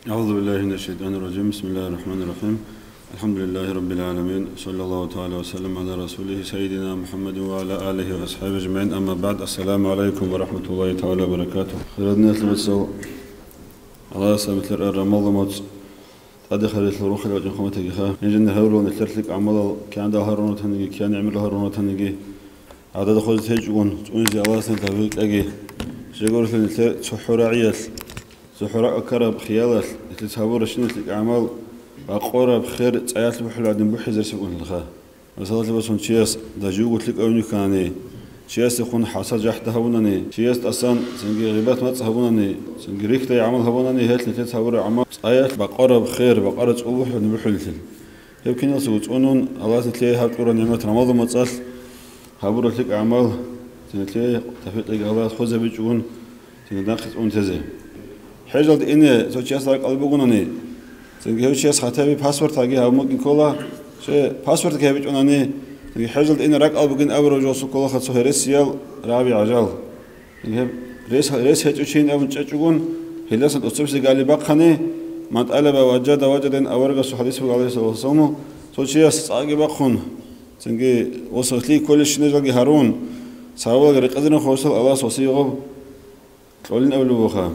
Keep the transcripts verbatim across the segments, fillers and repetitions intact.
أعوذ بالله من الشيطان الرجيم. بسم الله الرحمن الرحيم. الحمد لله رب العالمين، صلى الله تعالى وسلم على رسوله سيدنا محمد وعلى آله وأصحابه أجمعين. أما بعد، السلام عليكم ورحمة الله تعالى وبركاته. خيرنا تلمسوا الله سبحانه الرمضان موت أدخل الروح الوجه خمتك خا نجن هورون الثلاث عمل كان ده هرون تنجي كان يعمل هرون تنجي عدد خذ تجون تونزي الله سبحانه تبيك أجي شجور الثلاث سحور عيال سحور أكرب خيالات تتصور شنو الأعمال أقرب خير تعيات بحلو عدم بحزر سكون الخا وصلت بسون شياس دجوج قلت لك أوني كاني شياس يكون حصل جحد هونني شياس أصلا سنجي غيبات ما تصهونني سنجي ريكتا يعمل هونني هات لي تتصور عمل تعيات بقرب خير بقرب أوح عدم بحلتل يمكن يصوت أنون الله تلاقي هالقرآن نعمة رمضان ما تصل هبرت لك أعمال تلاقي تفيد لك الله خذ بيجون تناقص أنتزه حاجة إني سوتشياس لك قلبي سنجي هوشياس خاتبي باسورد هاجي هم ممكن كلا شيء باسورد كهبيج أناني سنجي حاجة إني رك قلبي جن أبرو جوسو كلا خد سهرس يال رابي عجال سنجي ريس ريس هتوشين أو تشجعون هلا سنت أصبح سجالي بقخني ما تقلب وجد وجدن أورجا سحديث في عليه الصلاة والسلام سوتشياس عاجي بقخن سنجي وصلت لي كل شيء نجاي هارون سأقول لك رقدنا خوصل الله صوصيغه تقولين أولو بخام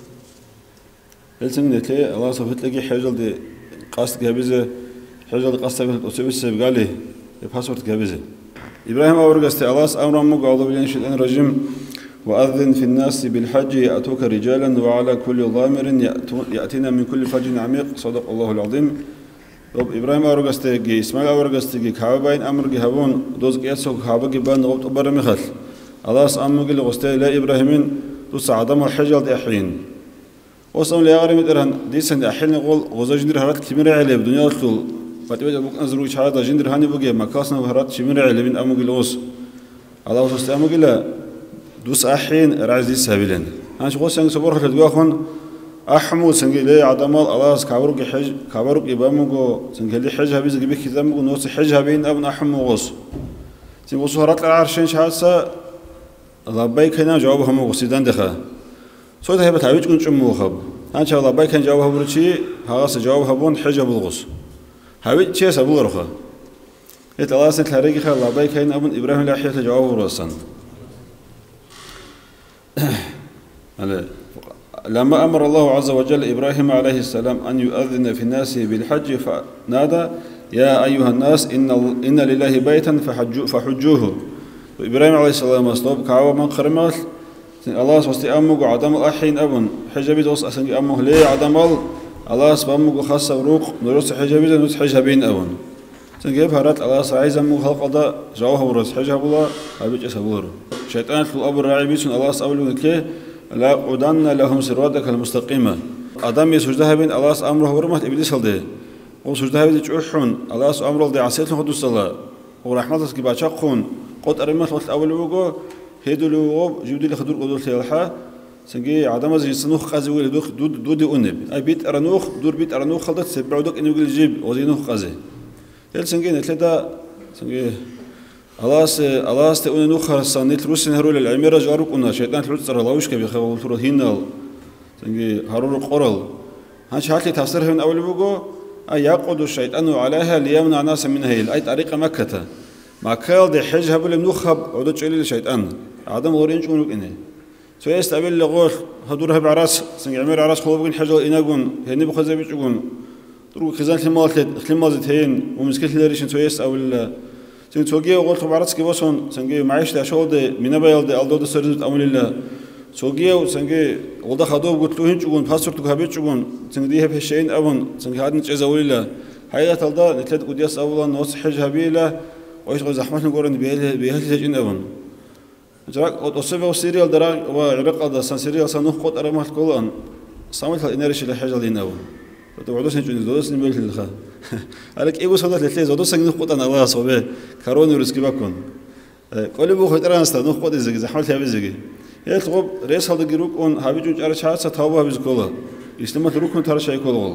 السنة تلاقي الله صفت لقي حاجة دي قصد جابزة حاجة دي قصد جابزة أسبوع سبقالي باسورد جابزة إبراهيم أورجست الله أمر أمك أعوذ بالله من الشيطان الرجيم وأذن في الناس بالحج يأتوك رجالا وعلى كل ضامر يأتينا من كل فج عميق صدق الله العظيم. طب إبراهيم أورجست جي إسماعيل أورجست جي كعبين أمر جي هبون دوز قياسه كعبة جبان غوت أبر مخل الله أمك اللي غست لا إبراهيمين دوس عدم الحجة دي أحين وصل لي أغرم درهن ديسن أحيل نقول غزا جندر هرات كمير عليه بدنيا طول فتبدأ بوك نزروج هذا جندر هاني بوجي مكاسنا هرات كمير عليه من أمو جلوس على وصل أمو جلا دوس أحين رعز دي سبيلين أنا شو قصة سبور خلت جواخون أحمو سنجلي عدمال الله كابروك حج كابروك يبامو سنجلي حج هبيز جبي كذا مو نوص حج هبين أبن أحمو غص سنقص هرات العرشين شهادة الله باي كنا جوابهم مو غصيدان دخل صوت هي بتعبيج كن شو خب أنا شاء الله باي كان جوابها برشي هاس جوابها بون حجة بالغص هاوي شيء سبوا رخا يتلاقى سنت هريج خير الله باي كان أبن إبراهيم الأحياء جوابه رأسا لما أمر الله عز وجل إبراهيم عليه السلام أن يؤذن في الناس بالحج فنادى يا أيها الناس إن إن لله بيتا فحجوا فحجوه إبراهيم عليه السلام أصلب كعوة من خرمال الله سبحانه أمك عدم الأحين أبن حجابي دوس أسنج أمه ليه عدم الله سبحانه خاصة وروق نرس حجابي نرس حجابين أبن سنجيب هرات الله سعيز أمك خلق هذا جواه ورس حجاب الله أبيج أسبوره شيطان في الأب الراعي بيسون الله سأقول لك لا قدنا لهم سرادك المستقيمة أدم يسجدها بين الله أمره ورمت إبليس هذا وسجدها بين تجحون الله أمره ده عسير خد الصلاة ورحمته كباشقون قد أرمت وقت أول وجو هيدلو جودي لخدور قدور تيالحا سنجي عدم زي سنوخ قازي ولا دوخ دود دودي أنب أي بيت أرنوخ دور بيت أرنوخ خلطت سبع ودك إنه يقول جيب وزينوخ قازي هل سنجي نتلدا سنجي الله س الله است أنه خرس نيت روس نهرول العميرة جارك أنه شيطان تلوت ترى لاوش كبي خبر ترى هينال سنجي هرور قرال هنش هاتلي تفسيره من أول بوجو أي يقود الشيطان عليها ليمنع ناس منها أي طريقة مكة ما كال ده حج هبل نخب عودة شيء للشيطان عدم غورين شونك إنه سوى يستقبل لغور هدورها بعراس سنج عمر عراس خلوبين حاجة إناجون هني بخزة بيجون تروح خزان خلمال خلمال زتين ومسكت لريشن سوى يستقبل سنج سوقيه وقلت بعراس كباسون سنج معيش ده شو ده من بيال ده ألدود سرزت أمر الله سوقيه وسنج وده خدوب قلت له هنجون باسورت كهبيت جون سنج ديه في الشيء أبون سنج هذا نتجاز أول الله حياة الله نتلد قديس أولا نوص حج هبيله وإيش غز زحمة نقول إن بيهل بيهل تجين أبن جراك أتصبح سيريال دراج وعرق هذا سان سيريال سانوخ قط أرمات كلان سامت الإنرش اللي حاجة لين أبن وتوعدوس نجون زودوس نبيل الخا عليك إيه وصلت لثلاث زودوس نجوخ قط أنا الله صوبه كارون ورسكي بكون كل بوخ ترى نست نوخ قط إزاي زحمة هذا إزاي هي تقول رئيس هذا جروك أن هابيجو جارش هذا ستهابه هابيز كله يستمر تروكون ترى شيء كله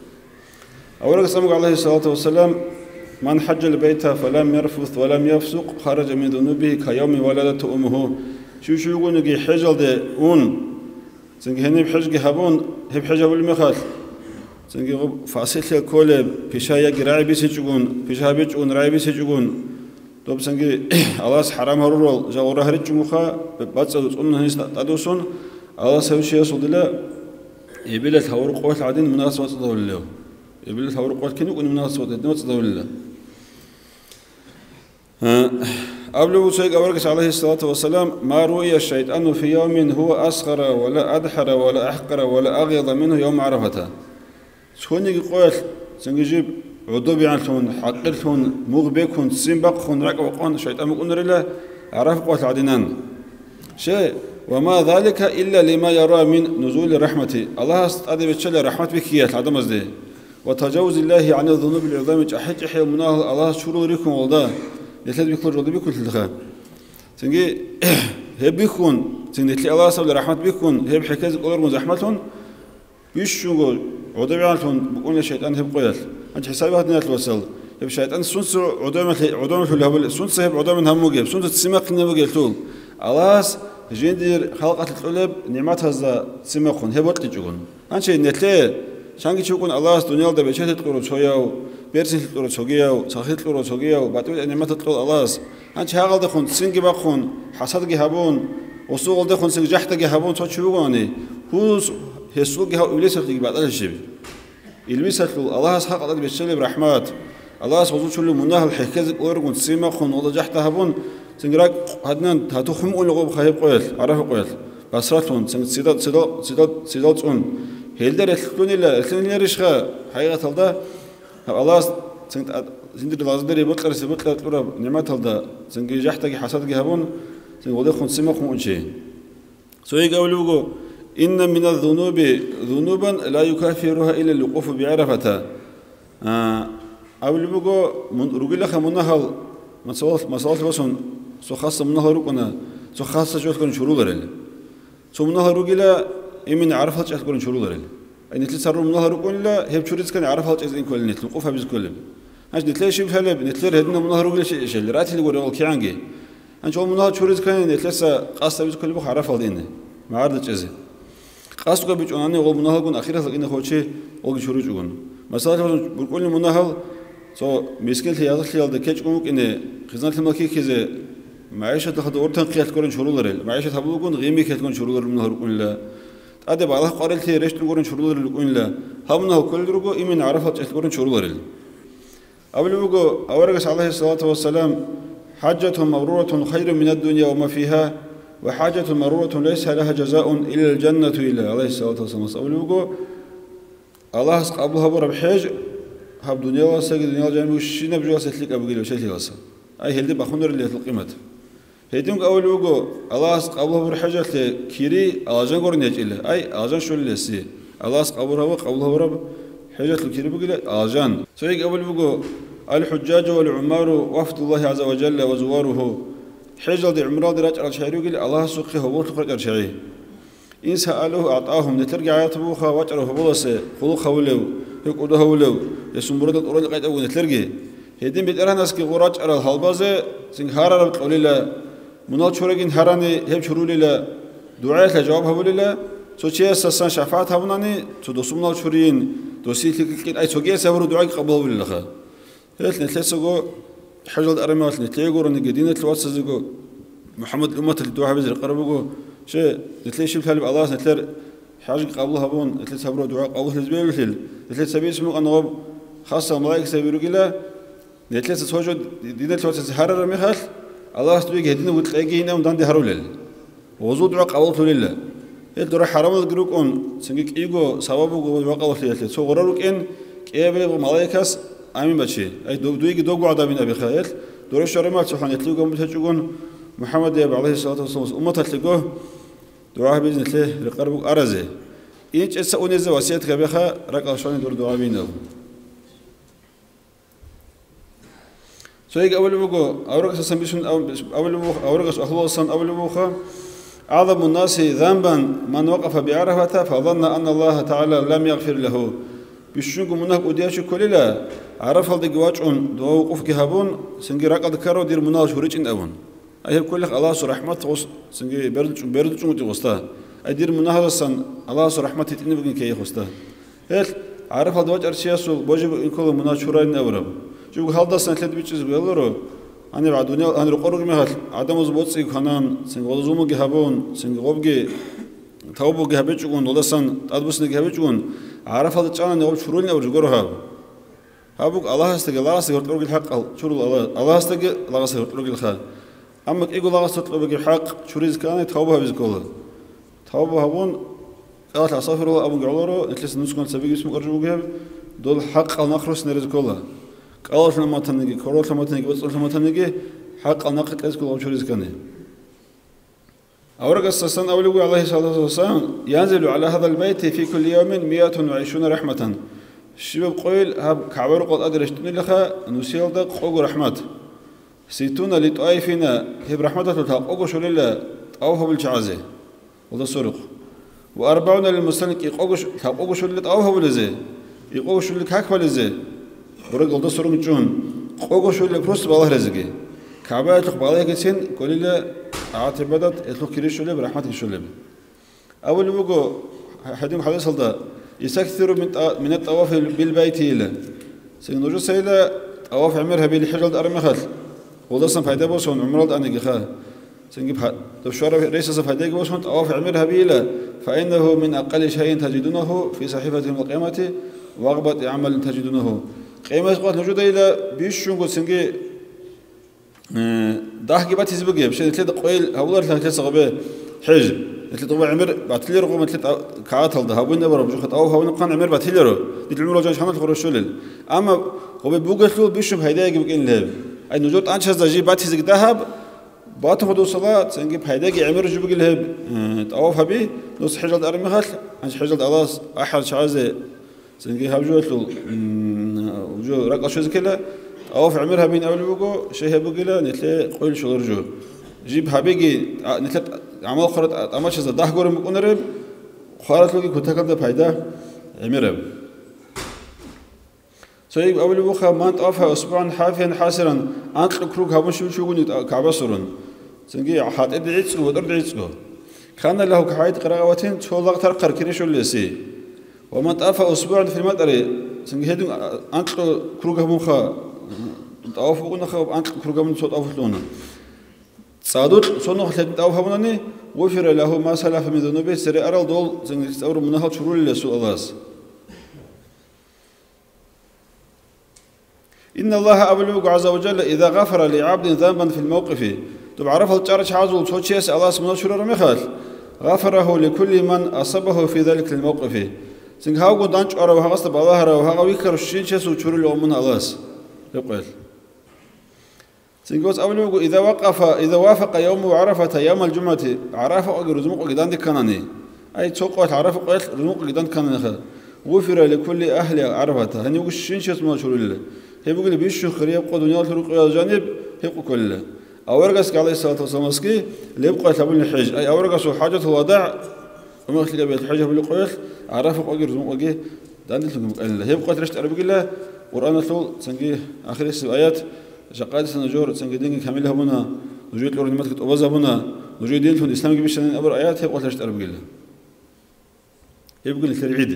أولا قسمك عليه الصلاة والسلام من حج البيت فلم يرفث ولم يفسق خرج من ذنوبه كيوم ولدته أمه شو شو يقول نجي حجل ده أون سنجي هني بحج هبون هب حج أول مخال سنجي غب فاسيل كله بيشايا جراي بيسجون بيشها بيجون راي بيسجون طب سنجي الله حرام هرول جاورا هرج مخا بس أن هنيس تدوسون الله سوي شيء صدلا يبيله ثور قوة العدين مناسبة تدور له يبيله ثور قوة كنو كن مناسبة تدور له قبل سيد أبركس عليه الصلاة والسلام ما رؤي الشيطان في يوم هو أصغر ولا أدحر ولا أحقر ولا أغيض منه يوم عرفته سوني قوة سنجيب عضوبي عنهم حقلهم مغبكهم سنبقهم رقبقهم الشيطان مقول له عرف قوة العدنان شيء وما ذلك إلا لما يرى من نزول رحمته الله استعد بتشل رحمة بكيات عدم أزده وتجاوز الله عن الذنوب العظام أحد حي مناه الله شرور ريكم والله يثلث بيكون رضي بيكون تلخا تنجي هب بيكون تنجي الله سبحانه رحمة بيكون هب حكاية قدر مزحمتهم بيشوا عدوي عنهم بقول الشيطان هب قيل أنت حسابي هذا الوصل هب الشيطان سنس عدوي عدوي في الهبل سنس هب عدوي من هم مجيب سنس تسمق نمجيب طول الله جندير خلقة القلب نعمات هذا تسمقون هب وقت يجون أنت نتلي شانكي تشوفون الله الدنيا ده بيشهد تقول شوية بيرسل تقول شوية صحيح تقول شوية وبعدين نعمات تقول الله أنت هذا دخون سنجي بخون حسد جهبون وسوق دخون سنج جحت جهبون تشوفونه هو هسوق جه إبليس اللي بعد الشيء إبليس الله حق الله بيشتغل برحمات الله سبحانه وتعالى مناه الحكاية أورجون سيما خون ولا جحت هبون سنجراك هدنا هتوخم أول لغة خيب قيل عرف قيل بسرتون سنج سيدات سيدات سيدات سيدات أون هيلدر الثاني لا الثاني رشخة حقيقة هذا الله سنج سندر لازدر يبطل يبطل تقرب نعمة هذا سنج جحت جي حسد جهبون سنج وده خون سيما خون شيء سوي قولوا إن من الذنوب ذنوبا لا يكافرها إلا الوقوف بعرفتها أول بقول من رجل خا منهال مسألة مسألة بسون سو خاصة منهال ركنا سو خاصة شو تكون شروط رجل سو منهال رجل إمن عرفت شو تكون شروط رجل أي نتلي صار منهال ركون لا هي بشورت كان عرفت إذا كل نتلي وقوفها بيز كلهم عش نتلي شيء بهلا نتلي هدنا منهال رجل شيء شيء اللي رأيت اللي يقول كيانجي أنت هو منهال شورت كان نتلي سا قاصة بيز كلهم عرفت إنه ما عرضت جزء قاصة بيج أنا أقول منهال كون أخيرا لقينا خوي شيء أقول شروط يقول مثلا بقول منهال سو مسكين هي هذا الخيال ده كيش كونك إنه خزانة الملكية كذا معيشة تأخذ أورتن قيادة تكون شروط رل معيشة تبلغ كون غيمي كيادة تكون شروط رل منها ركون لا أدب على قارئ تي ريش تكون شروط رل ركون لا هم منها كل درجة إيمان عرفت تكون شروط رل قبل بقول أورجس عليه الصلاة والسلام حاجة مبرورة خير من الدنيا وما فيها وحاجة مبرورة ليس لها جزاء إلا الجنة إلى عليه الصلاة والسلام قبل بقول الله قبلها برب حاج هب دنيا واسق دنيا جانب وشينا بجوا سلك أبو جيل وشيل واسا أي هلدي بخونر اللي القيمة هيديم أول وجو الله قبله برحاجة كيري ألاجان قرن يجيله أي ألاجان شو اللي سي الله قبله هو قبله برب حاجة الكيري بقول ألاجان سويك أول وجو الحجاج والعمار وفد الله عز وجل وزواره حجة دي عمره درج على شعره يقول الله سقيه هو تخرج على شعره إن سألوه أعطاهم نترجع يطبخها وجره بولسه خلوقه ولو يقوله ولو يسمبرد الأورج قيد أول نترجع هيدين بيتره ناس كي غراج على الحلبازة سنهارا القول لا منال شورجين هراني هب شرول لا دعاء جواب هقول لا سوتشي أساسا شفاعة هبناني تدوسم منال شورين دوسي كل أي سوجي سافروا دعاء قبله ولا خا هيك نتلسقوا حجل الأرمات نتلاقوا رن جدينة الواتسجوا محمد الأمة الدعاء بزر قربوا شيء نتلاقي شيء بحال الله نتلاقي حاجة قبلها بون نتلاقي سافروا دعاء قبله الزبير مثل نتلاقي سبيل اسمه أنغب خاصة ملاك سبيروا كلا نتلاقي سوجد دينة الواتس هرر مخال الله استوي جدينة وتلاقي هنا ودان ده هرولل وزود دعاء قبله لله هل درا حرام الجروك أن سنجك إيجو سببه جو دعاء قبله لله سو غرروك إن كيابل ملاكاس آمين بچه أي دو دويجي دو قعدة من أبي خير درش شرمات سبحان يتلقون بتشجعون محمد عليه الصلاة والسلام أمة تلقوه دعاء بإذن الله لقربك أرزه إنش أسأوني زواسيت كبيخة ركع شان دور دعاء بينه سويك أول بقى أورق سامبيشون أول بقى أورق أخلاصا أول بقى أعظم الناس ذنبا من وقف بعرفة فظن أن الله تعالى لم يغفر له بيشونكم منك ودياش كللا عرف هذا جواجون دو وقف جهابون سنجي رقد كارو دير مناش وريج إن أبون أيه كل الله سرحمة وس سنجي برد برد شو متي وستا أدير مناهض السن الله سرحمة تتني بقين كي يخستا هل عارف هذا وجه أرشياسو بوجب يكون مناشورين نورم شو هذا سنة ثلاث بيتشز بيلورو أنا بعد دنيا أنا رقرق مهل عدم زبط سيك خنان سنج وضزوم جهبون سنج غبجي ثوبو جهبتشون ولا سن أدبس نجهبتشون عارف هذا تجانا نقول شرول نور جورها هابوك الله استجى الله استجى رقرق الحق شرول الله الله استجى الله استجى رقرق الخال أما إيجو الله استجى رقرق الحق شريز كان ثوبها بيزكوله ثوبها هون قالت عصافر الله أبو جعلورو نتلس نسكن سبيك اسمه أرجو جهب دول حق النخرس نرز كله قالت لما تنجي كورت لما تنجي بس لما تنجي حق النقد لازم كله شريز كانه أورق السسن أولو عليه الصلاة والسلام ينزل على هذا البيت في كل يوم مئة وعشرون رحمة الشباب قيل هب كعبر قد أدرشت لخا نسيل دق قوق رحمة ستون لطائفنا هب رحمة تلقوا شو لله أو هو بالجعزة وده سرق وأربعون للمسلم يقوش تقوش شو اللي أو هو لزه يقوش شو اللي كحك لزه ورق وده سرق جون قوش شو اللي بروس بالله رزقه كعبة يطلق بالله كسين كل اللي عاتبدت يطلق كريش شو اللي برحمة شو اللي أول وجو حديم حديث هذا يستكثر من من الطواف بالبيت إلى سنوجو سيلا طواف عمرها بالحجر أرمخل وده صن فايدة بوسون عمرات أنا جخا سنجيب تبشر رئيس فايدة بوسون طواف عمرها بيلا فإنه من أقل شيء تجدونه في صحيفة القيامة وغبط عمل تجدونه قيمة قد نوجد إلى بيشون قد سنجي ده جبت يزبقي بشيء تلد قويل هؤلاء ثلاثة صعبة حج تلد طبعا عمر بعتلي رقم تلد كعاتل ده هون نبرة بجوخت أو هون قان عمر بعتلي رو دي العمر جان شانت خرج شلل أما هو بيبوقت له بيشوف هيدا يجيب إن له أي نوجد أنشز ده جيب بعت يزق ذهب بعت خدوا صلاة سنجيب هيدا يجي عمر يجيب له طواف هبي نص حجر الأرمي خل أنش حجر الله أحد شعزة سنجيب هبجوت له وجو رقص شو زكلا أوف عمرها بين أول بوجو شيء بوجلا نتلاقي قول شو رجو جيب هبيجي نتلاقي عمل خرط أمشي زاد ده قرم كونرب خارط لقي كنت كذا فايدة عمرها سويب أول بوخا ما أنت أوفها أسبوعا حافيا حاسرا أنت الكروك هبون شو شو قنيت كعبة صرون سنجي حات إدعيتسو ودرد عيتسو كان له كحايد قراءتين تولق ترقر كريش ولا سي وما أنت أوفها أسبوعا في المدري سنجي هدو أنت الكروك هبون خا طواف بقولنا خاب أنت كروجا من صوت أوف لونه صادق صنع خلت طواف هونني وفر له ما سلف من ذنوبه سر أرى دول زين استور منها شرور لسوء الله إن الله أبلغ عز وجل إذا غفر لعبد ذنبا في الموقف تبعرف التعرج عزو توشيس الله سبحانه شرور مخال غفره لكل من أصابه في ذلك الموقف زين هاو قدانش أرى وهغست بالله وهغا ويكر الشين شسو شرور لأمنا الله يقول سنقول أولو إذا وقف إذا وافق يوم عرفة يوم الجمعة عرفة أجر رزمق قدان كناني أي توقعت عرفة قلت رزمق قدان كناني خا غفر لكل أهل عرفة هني يقول شين شيء اسمه شو له هي بيقول بيشو خريب يبقى دنيا تروق يا جانب يبقى كله أورجس عليه الصلاة والسلام مسكي اللي يبقى تبون الحج أي أورجس حاجة الوضع وما خلي بيت الحج بالقيل عرفة أجر رزمق أجي دان اللي هي يبقى ترشت أربع الله قرآن الثول سنجي آخر الآيات شقاد سنجور سنجدين كامل هبنا وجود لور نمط كتوبز هبنا وجود دين فن الإسلام جبش سنين أبر آيات هي قلت أربع الله يبقى الترعيد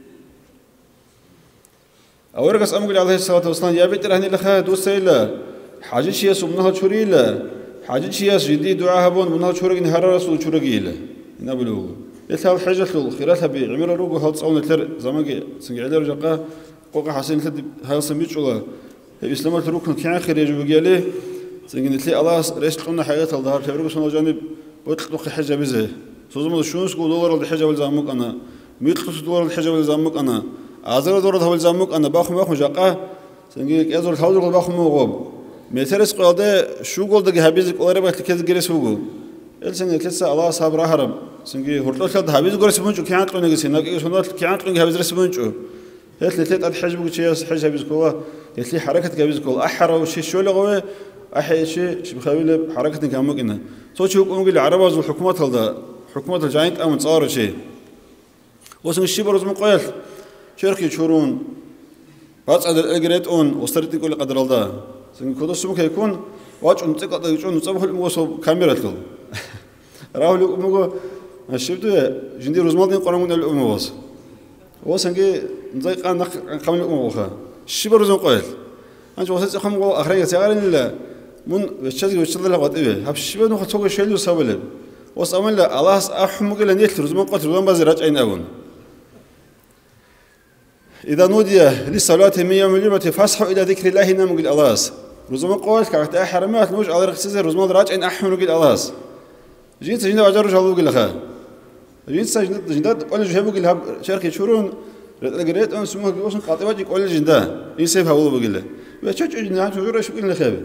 أورجس أمقل عليه الصلاة والسلام يا بيت رهني لخا دوسيلا حاجة شيء سبناها شوريلا حاجة شيء جديد دعاء هبون منها شورج نهار رسول شورجيلا نبلوه يثال حاجة الخيرات بعمر روجو هاد صون تر زمانك سنجي على رجقة قوقع حسين تد هاي سميت شغله الإسلام الركن كان خير يجوا قاله سنجي نتلي الله رئيس قلنا حياة الظهر تبرق سنة جانب وتطلق حاجة بزه سوزم الشونس قول دولار الحاجة والزامك أنا ميتلص دولار الحاجة والزامك أنا عذر دولار هو الزامك أنا باخم باخم جاقة سنجي يزور الحوض باخم موغب ميترس قاده شو قول دقي هبيزك قريب تكذب جريس هوجو السنة تلسا الله صابر هرم سنجي هرتلت هذا هبيز جريس بنشو كيانت لونه جسنا كيسونات كيانت لونه هبيز ريس بنشو هات لي تلت الحج بقول شيء حج هبيز كوا هات لي حركة هبيز كوا أحرى وشيء شو لغوه أحيي شيء شو بخاوي حركة كامك إنه صوت شو يقولون قل عرب وزو حكومات هذا حكومات الجاينت أمن صار شيء وسن الشيء برز مقايل شركة شورون بس هذا الأجريت أون وصرت يقول قدر الله سن كده سمك يكون واج أنت قدر يجون نصبح الموسو كاميرا تلو راهو لقمو الشيء ده جندي رزمال دين قرامون الأمم واس وسنجي زي قان قامل أموخا شبر زون قال أنت وصلت خم قال آخرين سيارين إلا من بتشجع بتشتغل لقط إيه هبشبه نخ توقع شيء يسوله وصامل لا الله أحمق إلى نيت رزمان قتل رزمان بزرج عين أون إذا نودي للصلاة من يوم الجمعة فاصحوا إلى ذكر الله نام قل الله رزمان قال كعت أحرمات نوج على رخص رزمان راج عين أحمر قل الله جيت سجنة وجرج الله قل خا جيت سجنة جندات قال جهبوا قل هب شركة شورون رجلت أن سموه قوسن قاطبات يقول جندا يسيف هؤلاء بقله وشج جندا شجرة شو قلنا خيبة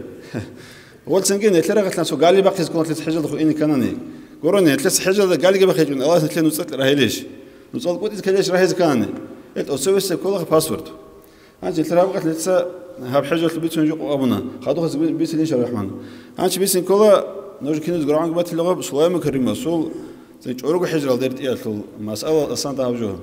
قلت سنجين يتلرى قلت لنا سو قال لي بقى تقول ثلاث حجر دخول إني كانني قرني ثلاث حجر قال لي بقى يجون الله ثلاث نصات راهي ليش نصات قلت كليش راهي زكاني قلت أسويس كله باسورد أنت يتلرى قلت لسه هاب حجر البيت نجوا أبونا خدوها زبين بيس ليش الرحمن أنت بيس كله نرجع كنوز قرآن قبت اللغة سلام كريم مسؤول زي أورق حجر ديرت إيه المسألة أصلا تهوجوها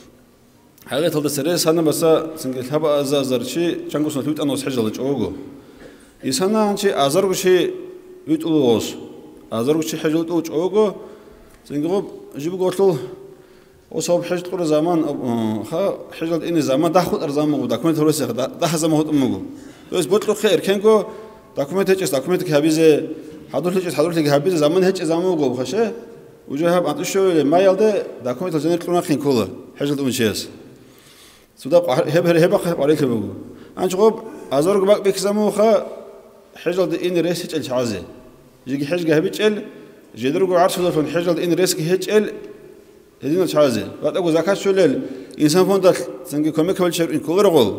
حاجة هذا سريس هنا بس سنقول هبا أزازر شيء كان قصنا تويت أنا وسحج الله جوجو يسنا عن شيء أزار وشيء يتقولوس أزار وشيء حاجة يتقول جوجو سنقول جيبوا قتلو وصاب حاجة تقول زمان خا حاجة إني زمان دخل أرزام مو دكمنت هو سخ ده زمان هو أمجو بس بطلو خير كأنكو دكمنت هيك دكمنت كهبيزة حضر هيك حضر هيك هبيزة زمان هيك زمان مو خشه وجه هب أنتشوا ما يلده دكمنت الجنة كلنا خين كله حاجة تقول شيء سوداق هب هب هب عليك بقول أنا شغب أزارك بق بكسمو خا حجل إن رئيس هيج الشعازة يجي حجة هبيج جدروا عارف شو فن حجل إن رئيس هيج ال هدين الشعازة بعد أقول زكاة شو لل إنسان فون دل سنجي كم كمل شر إن كل رجل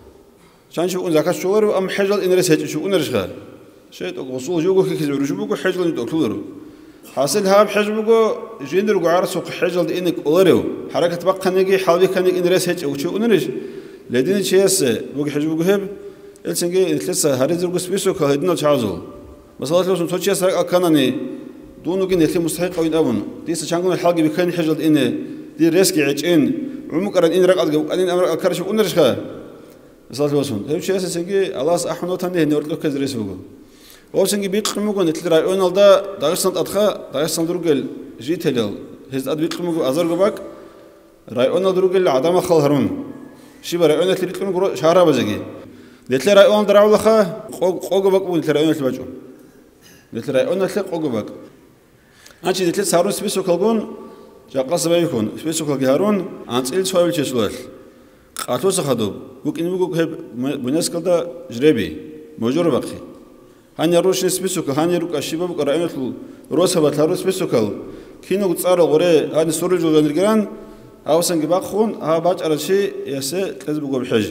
شان شو إن زكاة شو أم حجل إن رئيس هيج شو أنرشها شيء وصول جوجو كي كذا شو بقول حجل إن تقولوا حاصل هاب حجل بقول جدروا عارف سوق حجل إنك أولرو حركة بق خنيجي حالي خنيج إن رئيس هيج وشو أنرش لدين شيء بقول حجل بقول هب السنجي لسه هريز رجوس بيسو كهدنا الشعازو بس الله لو سنتوشي سرق أكانني دونو جن يتلي مستحق أوين أبون ديس شانكون الحلقة بكان حجل إنه دي ريسكي عجين عمق أرن إن رقاد جو أنين أمر أكرش ونرش خا بس الله لو سنت هذا شيء السنجي الله أحمد وتنيه نورد كذا ريس بقول هو السنجي بيقول مقول نتلي رأي أون الدا دايسان أدخا دايسان دروجل جيت هلال هز أد بيقول مقول أزار جباك رأي أون دروجل عدم خال هرون شيء برأي أون تلي بيقول مقول شهر بزجي لتلي رأي أون دراو لخا قوق بق ولتلي رأي أون تبجو لتلي رأي أون تلي قوق بق أنتي لتلي سهرون سبيسو كلون جاقص بيكون سبيسو كل جهرون أنت إل سوال تشسوال قاتوس خدوب وكين بقول هب بناس كذا جربي موجور بقي هني روش سبيسو كل هني روك أشيبه بق رأي أون روس هبط هروس سبيسو كل كينو قصار غوري هني سوري جو غنرجان أو سنج بقخون ها باج على شيء يسه لازم بقول بحاجة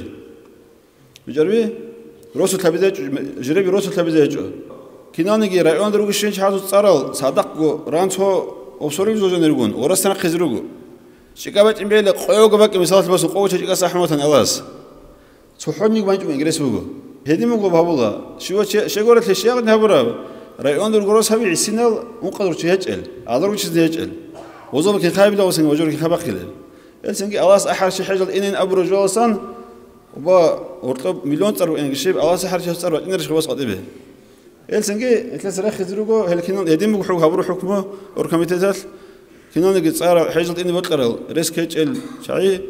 بجربي روسو تلبيزة جربي روسو تلبيزة كنانيجي رأيون دروغشين شهادو تصارل صادقو رانتو أبصري زوجين يرجون ورستنا خزروجو شكابات إمبيل قيو قبك مثال بس قوة شجع سحمة الناس سحوني بانجو إنجليز بوجو هدي مو بابولا شو شجورة الشيء قد هبرة رأيون دروغروس هبي عسينال مقدر شيء هجل أدرو شيء هجل وزوم كي خايب لا وسنج وجور كي خبق كله السنجي الله أحر شيء حاجة إنن أبرو جالسان وبا ورطب مليون ترو إنك شيء الله سحر شيء ترو إنرش خلاص قطيبه السنجي ثلاث رخ زروجو هل كنون يديم بحكم هبرو حكمه وركمتات كنون يجي صار حاجة إني بتقرأ ريسك هيج ال شيء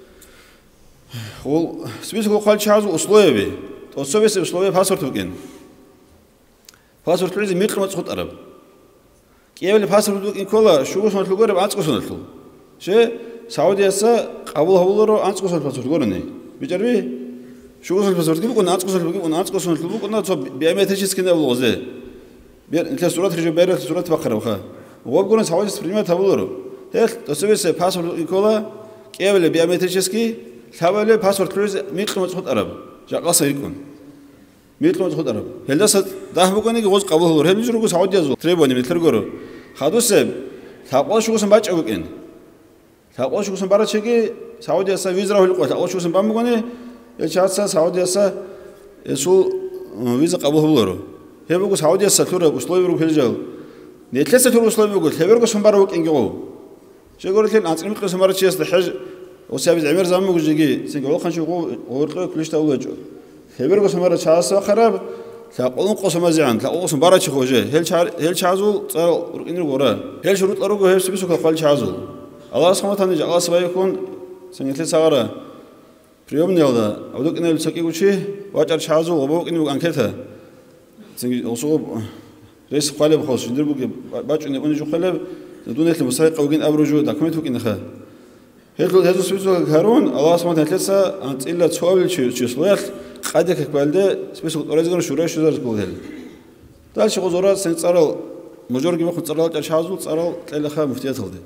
هو سبيس هو قال شيء أسلوبي أسلوبي أسلوبي باسورد بكين باسورد لازم ميكرو ما تخط أرب كيف اللي باسورد بكين كله شو بس ما تلقوا رب أنت قصون تلقوا شيء سعودي هسه قبول هبولرو أنت قصون باسورد قرني بيجربي شو قصون باسورد كيف كنا أنت قصون بكين أنت قصون تلقوا كنا تصب بيعمل تجهيز كنا أول غزة بير أنت صورات رجع بير صورات بقرة وخا هو بقولنا سعودي سبريمات هبولرو هل تسوي سه باسورد كله كيف اللي بيعمل تجهيز كي ثابله باسورد كلوز ميكرو ما تخط أرب جا قصة يكون ميكرو ما تخط أرب هل ده ده بقولنا يجوز قبول هبولرو هل بيجرو سعودي يزول تريبوني مثل خادو سب ثابله شو قصون باج أوكين ثابله شو قصون بارا شيء سعودي هسه فيزا راهو القوة ثابله شو قصون بام بقولنا الشهادة سعودي هسه يسول فيزا قبول هبولرو هي بقول سعودي هسه تورا أسلوب يروح الجو نتلسه تورا أسلوب يقول هبرو قصون بارا وك إنجو شو يقول لك أنت ممكن قصون بارا شيء استحج وسابز عمر زمان يقول جيجي سنقول خان شو قو ورقة كلش تاوجه هبرو قصون بارا شهادة خراب تقولون قصون مزيان تقولون قصون بارا شيء خوجه هل شهر هل شهازول صار إنه وراه هل شروط أروجو هل سبيسو كقال شهازول الله سبحانه وتعالى الله سبحانه يكون سنجلس سعره приемный алда авдок инел саки учи вачар шазул обок инел анкета сенги осо рес хвале бхос шиндер буги бачуне они жухале дунетле мусайқа угин абружу документ буги наха хело хезу свизо гарон аллах субхана тааласа анцилла цовил числоял қадек квалде спесиал орезгар шура шузар кулдел дальше гозора сен царал мажорги баху царал шазул царал тлеха муфтият алды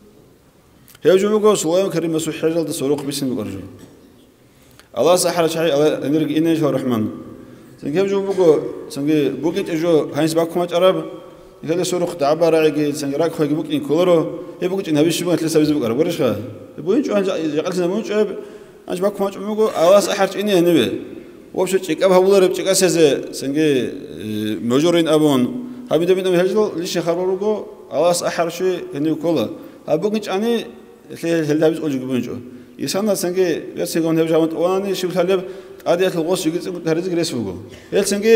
хежу буго слоям карим масу хажал да соруq бисин бугаржу الله سحر شيء الله نرجع إنه شو الرحمن. سنجيب جو بقو سنجي بقيت جو هاينس باكم أجرب. يخلي سورخ تعبر رأيك سنجي راك خايك بقى إن كولرو. هي بقيت إن هبيش شو مثل سبيز بقى ورش خا. بقول شو هنج جالس نمون شو هنج باكم أجرب بقو الله سحر شيء إنه هنبي. وابشر شيك أبها بولر بشيك أساس سنجي مجورين أبون. هبي دبي دبي هجلو ليش خبر بقو الله سحر شيء هنيو كولا. هبقيت أنا اللي اللي هبيز أقول جبون شو. يسمى سنجي يسيقون هبج عمود واني شو بتحلب عادية الغوص يجلس تهرز جريس فوقه يل سنجي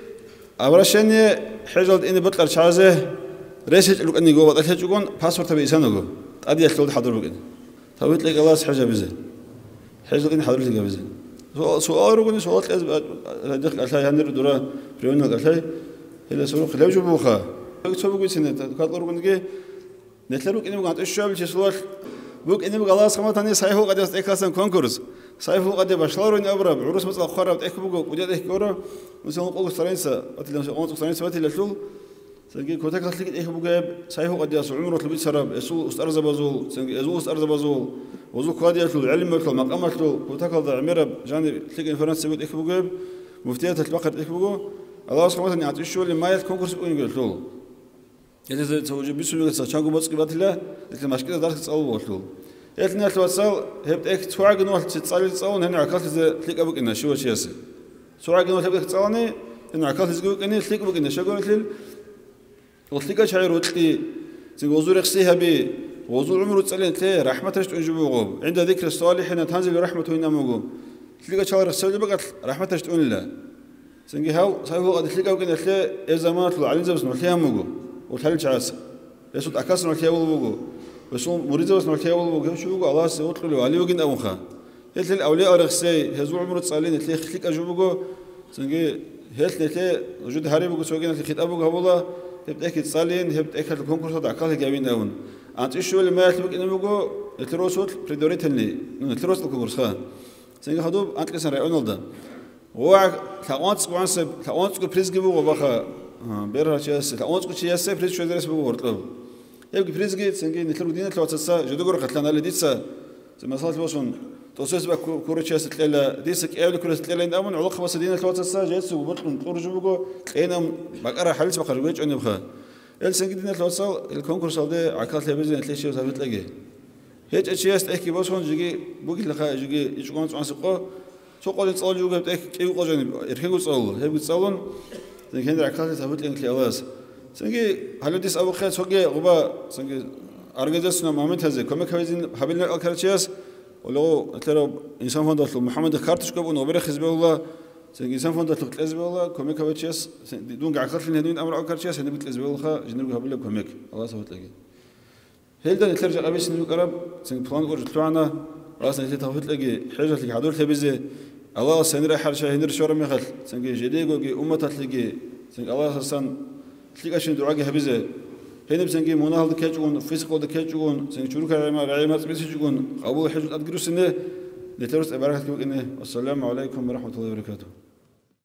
أبرشني حجلد إني بطلع شازه ريسج لوك إني جوا بطلع تجون باسورد تبي إنسان جوا عادية تلود حضر بقين ثابت لك الله حاجة بزه حجلد إني حضر لك بزه سؤال رجوني سؤال كذا دخل أشياء هندر دورا بريونا أشياء هلا سؤال خلاص جو بوخا سؤال بقول سنة كاتلو رجوني كي نتلروك إني بقعد الشاب شسوال بوك إني بقى الله سبحانه وتعالى سايفو قد يستيقظن كونكورس سايفو قد بشلارو إني أبرب عروس مثل خراب تأكل بوك وجد إيه كورا مثل قول فرنسا أتلا أنت فرنسا أتلا شو سنجي كوتا كاتليك إيه بوك سايفو قد يسوع عمره تلبي سراب يسوع أسترز بازول سنجي يسوع أسترز بازول وزوج قاد يسوع علم مثل مقام مثل كوتا كذا عمره جاني تلقي فرنسا بيت إيه بوك مفتيات البقر إيه بوك الله سبحانه وتعالى يعطي الشغل ما يت كونكورس بقول يقول له يعني إذا توجه بيسوي كذا شانكو بس كبات الله لكن مشكلة دارك تصاوب وشلو يتني التوصل هبت إك توعج نوح تتصل تصون هنا عكاس إذا تلك أبوك إنه شو شيء توعج نوح تبغى تصوني إنه عكاس يقولك إنه تلك أبوك إنه شو قلت لي وتلك شعير وتلي تنوزور يخسيها بي وزور عمره تسألين تلي رحمة تشت أنجبوه عند ذكر الصالحين تنزل رحمة هنا موجو تلك شعير السوي بقى رحمة تشت أن لا سنجي هاو صاحبه قد تلك أبوك إنه تلي إذا ما طلع عليه زبس نرتيها موجو وتحل شعاس يسود عكاس نرتيها وبوجو بس هو مريض بس نرتيها وبوجو شو بقى الله سيوت له عليه وجن أبوخا هل الأولياء أرخسي هزو عمره تسألين تلي خليك أجوبوجو سنجي هل تلي وجود هاري بوجو سوينا تلي خيط أبوجو هبولا هبت أكيد تسألين هبت أكيد الكونكورس هذا عكاس جايبين أون أنت إيش شو اللي ما يطلبك إنه بوجو التروسوت بريدوريت اللي التروس الكونكورس خا سنجي هدوب أنت لسه رأيون ده هو ثوانس وانس ثوانس كل بريز جيبوجو بخا بيرها شيء ثوانس كل شيء سه بريز شو درس بوجو ورطلو يبقى بريز جيت سنجي نتلو دينا تلو تسا جدور قتلنا اللي ديتسا زي ما صارت بوسون توسس بقى كورة شيء ستلا ديسك أول كورة ستلا إن أمن علق بس دينا تلو تسا جالس وبطلون خرج بوجو لقينا بقرا حلس بقرا ويج أنا بخا ال سنجي دينا تلو تسا الكونكورس هذا عكاس لبزين تلاقي شيء وثابت لقيه هيج أشياء استحكي بوسون جيجي بوجي لخا جيجي يشوفون عن سقة سوق اللي تصل جوجا بتأكل كيف قاجن يركبوا تصلون هيك بتصلون زين كان عكاس ثابت لين كلاواس سنجي هلو ديس أبو خير سوقي غبا سنجي أرجعنا مامنت هذا كم كويسين حبينا الكرتشياس ولو ترى إنسان فندق محمد كارتش كابون وبره خزبه الله سنجي إنسان فندق خزبه الله كم كويسياس دون عكاس لين هدين أمر الكرتشياس هنبي خزبه الله خا جنبه حبينا كمك الله سبحانه وتعالى هيدا نترجع قبيس نبي قرب سنجي بلان قرج طلعنا راسنا اللي تهوت لقي حاجة اللي حضور تبيزه الله سنرى حرشة هنر شورم يخل سنجي جديقو جي أمة تلقي سنجي الله سان تلقي عشان دعاء هبيزه هنا بسنجي مناهل دكتشون فيسقو دكتشون سنجي شروك رعيما رعيما تبيسجون قبول حجة أدقرو سنة نترس عبارة كيف إنه والسلام عليكم ورحمة الله وبركاته.